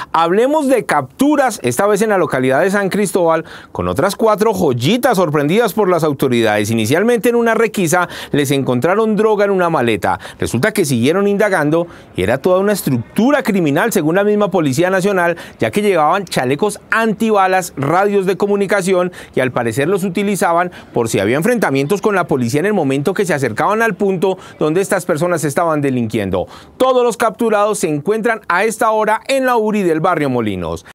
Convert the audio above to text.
Hablemos de capturas, esta vez en la localidad de San Cristóbal, con otras 4 joyitas sorprendidas por las autoridades. Inicialmente en una requisa les encontraron droga en una maleta. Resulta que siguieron indagando y era toda una estructura criminal, según la misma Policía Nacional, ya que llevaban chalecos antibalas, radios de comunicación y al parecer los utilizaban por si había enfrentamientos con la policía en el momento que se acercaban al punto donde estas personas estaban delinquiendo. Todos los capturados se encuentran a esta hora en la URI del barrio Molinos.